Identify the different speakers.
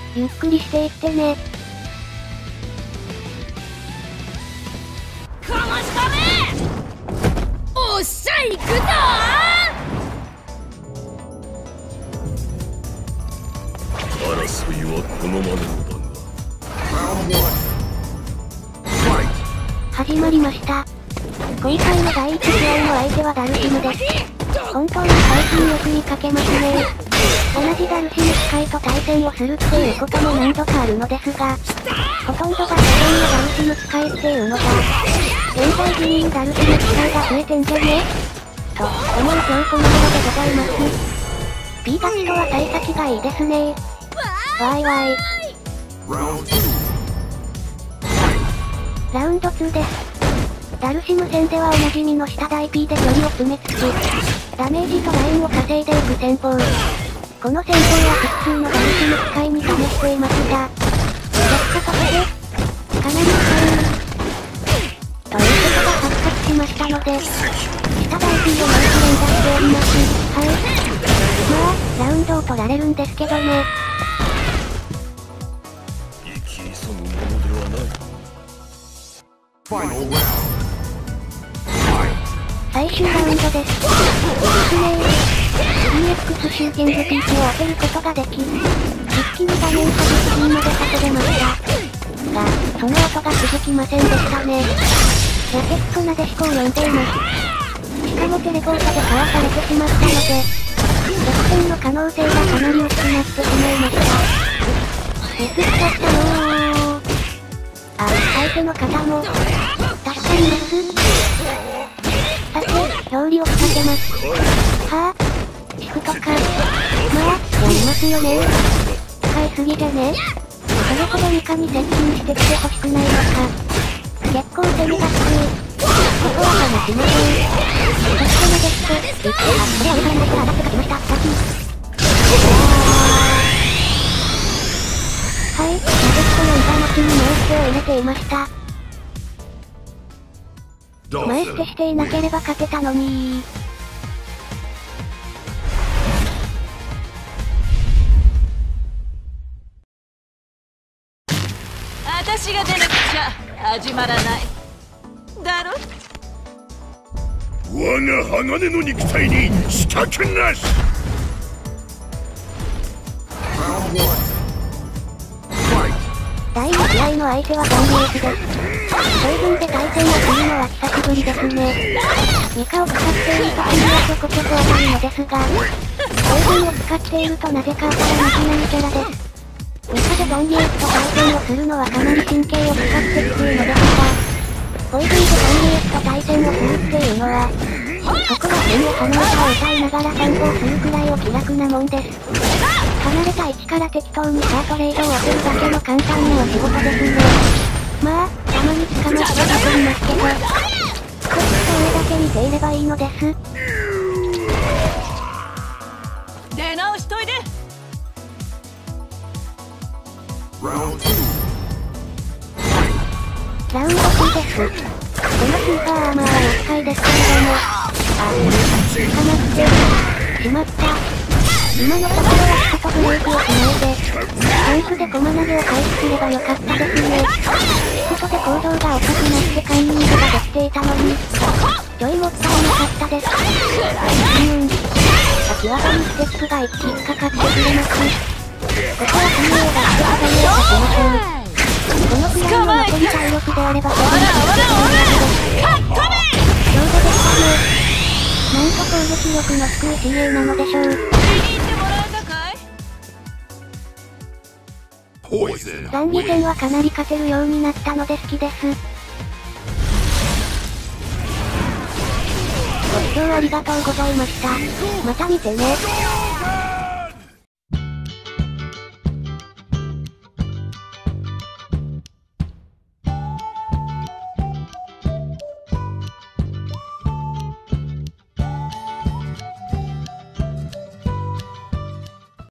Speaker 1: ゆっくりしていってね。
Speaker 2: かましたね。おっしゃ行くぞ
Speaker 3: 争いはこのまでの番が。
Speaker 1: 始まりました。今回の第1試合の相手はダルシムです。本当に最近よく見かけますね。同じダルシム機械と対戦をするっていうことも何度かあるのですが、ほとんどが世間のダルシム機械っていうのが、現在議員ダルシム機械が増えてんじゃねと思う今日この頃でございます。P たちとは幸先がいいですね。わいわい。ラウンド2です。ダルシム戦ではおなじみの下大 P で距離を詰めつつ、ダメージとラインを稼いでいく戦法。この戦法は複数のダルシム機械に試していますが、結果として、かなりということが発覚しましたので、下大 P を毎日連打しております。はい。まあ、ラウンドを取られるんですけどね。
Speaker 3: 生き急ぐものではない。
Speaker 1: 最終ラウンドです。ですね。3X シューティングピーチを当てることができ、一気に画面端スピンまで運べました。が、その後が続きませんでしたね。やけくそなでしこを呼んでいます。しかもテレポートでかわされてしまったので、逆転の可能性がかなり薄くなってしまいました。ミスっちゃったのー。あ、相手の方も、助かります。さて、表裏をかけます。はぁ、シフトか。まあ、やりますよね。使いすぎじゃねそれほどニカに接近してきてほしくないのか。結構攻めがきつい。ここは話しましょう。そしてのですと、言って、これは上からました。当たって書きました。さっき。はい、なでしこの板の木にもう一手を入れていました。前捨てしていなければ勝てたのに
Speaker 2: 私が出なくちゃ始まらないだろ。
Speaker 3: 我が鋼の肉体に死角なし。
Speaker 1: 第2試合の相手はガンビエスです。そういう分で対戦をするのは久しぶりですね。ミカを使っている時にはちょこちょこ当たるのですが、そういう分を使っているとなぜか当たらなくなるキャラです。ミカでガンビエスと対戦をするのはかなり神経を使ってきついのですが、ポイズンでガンビエスと対戦をするっていうのは、そこは剣を離れたを歌いながら参考するくらいお気楽なもんです。離れた位置から適当にシャートレイドを当てるだけの簡単なお仕事ですね。まあ、たまに捕まってかかりますけど、こっちと上だけ見ていればいいのです。
Speaker 2: 出直しといで。
Speaker 1: ラウンド2です。このスーパーアーマーは厄介ですけれども、捕まってしまった。今のところはヒットとブレークをしないで、チャンスで駒投げを開始すればよかったですね。ヒットで行動が遅くなってカンニングができていたのに、ちょいもったいなかったです。先技にステップが1引っかかってくれます。ここはカンニングがしてカンニングをさせましょう。このくらいの残り体力であればここに勝ってくれるはずです。上手でしたね。なんと攻撃力の低い CA なのでしょう。残機戦はかなり勝てるようになったので好きです。ご視聴ありがとうございました。また見てね。